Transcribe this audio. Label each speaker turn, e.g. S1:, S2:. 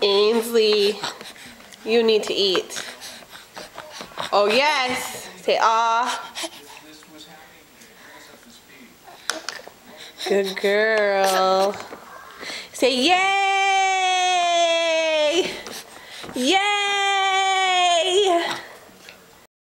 S1: Ainsley, you need to eat. Oh yes. Say ah. Good girl. Say yay! Yay!